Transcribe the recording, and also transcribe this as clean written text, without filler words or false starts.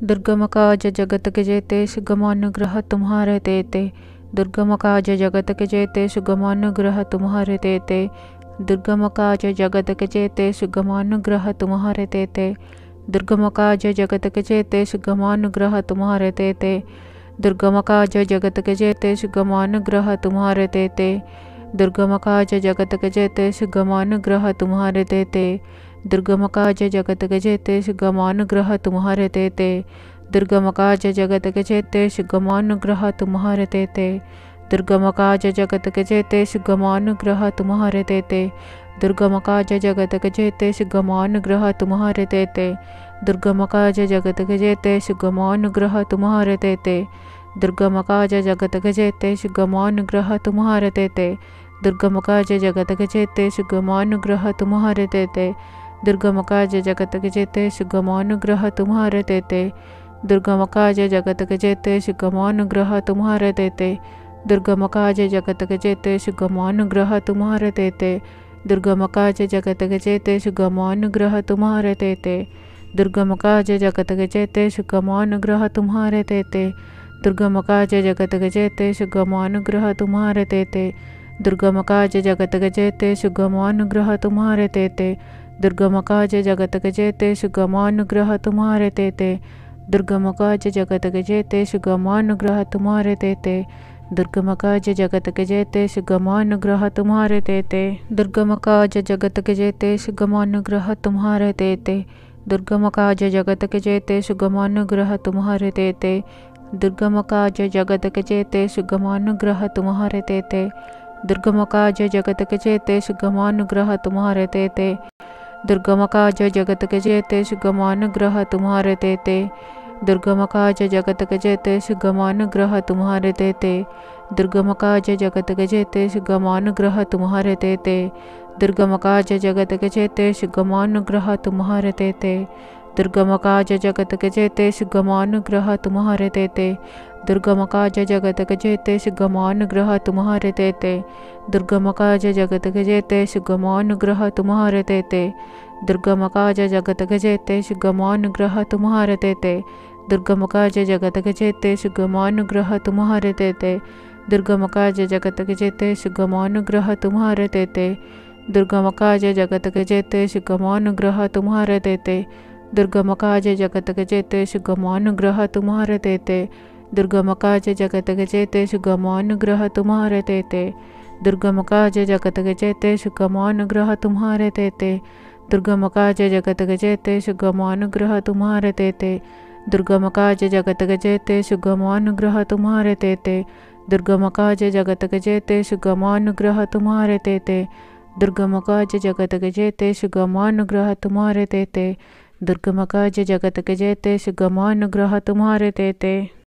दुर्गम काज जगत के जेते सुगमानुग्रह तुम्हारे तेते। दुर्गम काज जगत के जेते सुगमानुग्रह तुम्हारे तेते। दुर्गम काज जगत के जेते सुगमानुग्रह तुम्हारे तेते। दुर्गम काज जगत के जेते सुगमानुग्रह तुम्हारे तेते। दुर्गम काज जगत के जेते सुगमानुग्रह तुम्हारे तेते। दुर्गम काज जगत के जेते सुगमानुग्रह तुम्हारे तेते। दुर्गम काज जगत के जेते सुगमानुग्रह तुम्हारे तेते। दुर्गम काज जगत के जेते सुगमानुग्रह तुम्हारे तेते। दुर्गम काज जगत के जेते सुगमानुग्रह तुम्हारे तेते। दुर्गम काज जगत के जेते सुगमानुग्रह तुम्हारे तेते। दुर्गम काज जगत के जेते सुगमानुग्रह तुम्हारे तेते। दुर्गम काज जगत के जेते सुगमानुग्रह तुम्हारे तेते। दुर्गम काज जगत के जेते सुगमानुग्रह तुम्हारे तेते। दुर्गम काज जगत के जेते सुगमानुग्रह तुम्हारे तेते। दुर्गम काज जगत के जेते सुगमानुग्रह तुम्हारे तेते। दुर्गम काज जगत के जेते सुगमानुग्रह तुम्हारे तेते। दुर्गम काज जगत के जेते सुगमानुग्रह तुम्हारे तेते। दुर्गम काज जगत के जेते सुगमानुग्रह तुम्हारे तेते। दुर्गम काज जगत के जेते सुगमानुग्रह तुम्हारे तेते। दुर्गम काज जगत के जेते सुगमानुग्रह तुम्हारे तेते। दुर्गम काज जगत के जेते सुगमानुग्रह तुम्हारे तेते। दुर्गम काज जगत के जेते सुगमानुग्रह तुम्हारे तेते। दुर्गम काज जगत के जेते सुगमानुग्रह तुम्हारे तेते। दुर्गम काज जगत के जेते सुगमानुग्रह तुम्हारे तेते। दुर्गम काज जगत के जेते सुगमानुग्रह तुम्हारे तेते। दुर्गम काज जगत के जेते सुगमानुग्रह तुम्हारे तेते। दुर्गम काज जगत के जेते सुगमानुग्रह तुम्हारे तेते। दुर्गम काज जगत के जेते सुगमानुग्रह तुम्हारे तेते। दुर्गम काज जगत के जेते सुगमानुग्रह तुम्हारे तेते। दुर्गम काज जगत के जेते सुगमानुग्रह तुम्हारे तेते। दुर्गम काज जगत के जेते सुगमानुग्रह तुम्हारे तेते। दुर्गम काज जगत के जेते सुगमानुग्रह तुम्हारे तेते। दुर्गम काज जगत के जेते सुगमानुग्रह तुम्हारे तेते। दुर्गम काज जगत के जेते सुगमानुग्रह तुम्हारे तेते। दुर्गम काज जगत के जेते सुगमानुग्रह तुम्हारे तेते। दुर्गम काज जगत के जेते सुगमानुग्रह तुम्हारे तेते। दुर्गम काज जगत के जेते सुगमानुग्रह तुम्हारे तेते। दुर्गम काज जगत के जेते सुगमानुग्रह तुम्हारे तेते। दुर्गम काज जगत के जेते सुगमानुग्रह तुम्हारे तेते। दुर्गम काज जगत के जेते सुगमानुग्रह तुम्हारे तेते। दुर्गम काज जगत के जेते सुगमानुग्रह तुम्हारे तेते। दुर्गम काज जगत के जेते सुगमानुग्रह तुम्हारे तेते। दुर्गम काज जगत के जेते सुगमानुग्रह तुम्हारे तेते। दुर्गम काज जगत के जेते सुगमानुग्रह तुम्हारे तेते। दुर्गम काज जगत के जेते सुगमानुग्रह तुम्हारे तेते। दुर्गम काज जगत के जेते सुगमानुग्रह तुम्हारे तेते।